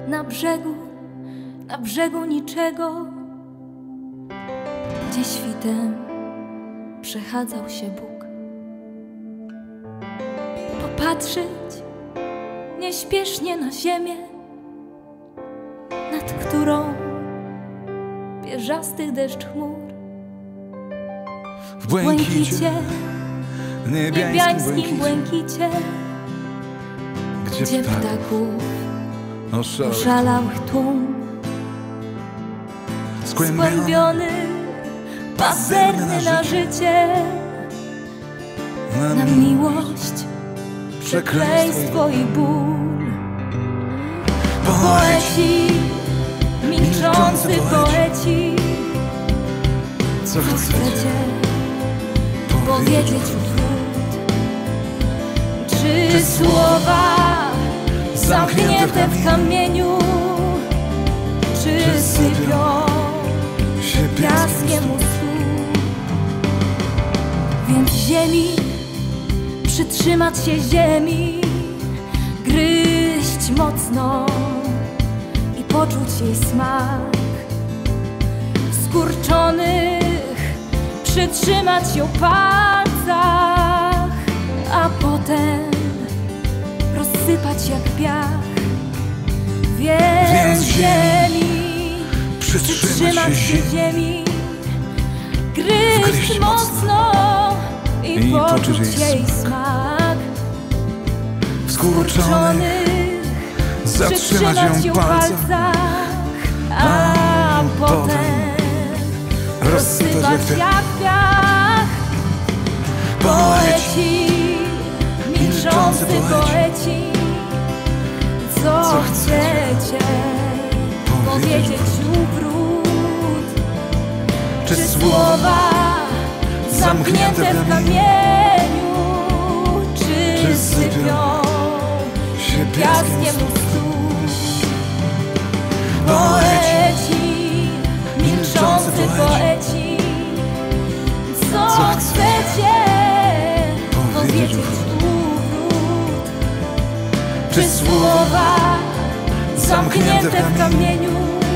na brzegu niczego, gdzie świtem przechadzał się Bóg. Popatrzeć nieśpiesznie na ziemię, nad którą pierzasty deszcz chmur. W błękicie, niebiańskim błękicie, gdzie ptaków oszalałych tłum, skłębiony, pazerny na życie, na miłość, przekleństwo i ból. Poeci, milczący poeci, co chcecie powiedzieć wśród? Czy słowa zamknięte w kamieniu, czy sypią się piaskiem u stóp? Więc ziemi, przytrzymać się ziemi, gryźć mocno i poczuć jej smak. W skurczonych przytrzymać ją w palcach, a potem rozsypać jak piach. Więc ziemi, przytrzymać się ziemi, gryźć mocno i poczuć jej smak. W skurczonych zatrzymać ją w palcach, a potem rozsypać jak piach. Poeci, milczący poeci, co chcecie powiedzieć wrót? Czy słowa zamknięte w kamieniu, czy sypią się piaskiem u stóp? Poeci, milczący poeci, co chcecie powiedzieć wrót? Czy słowa zamknięte w kamieniu,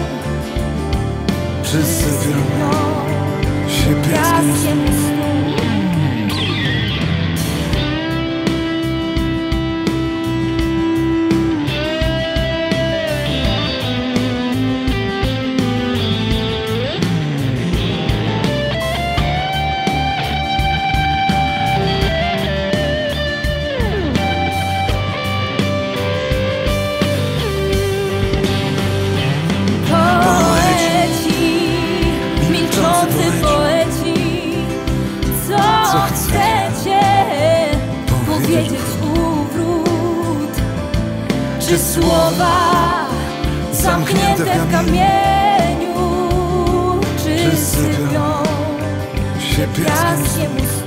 czy sypią się piaskiem u stóp? Powiedzieć wrót? Czy słowa zamknięte w kamieniu, czy sypią się piaskiem u stóp?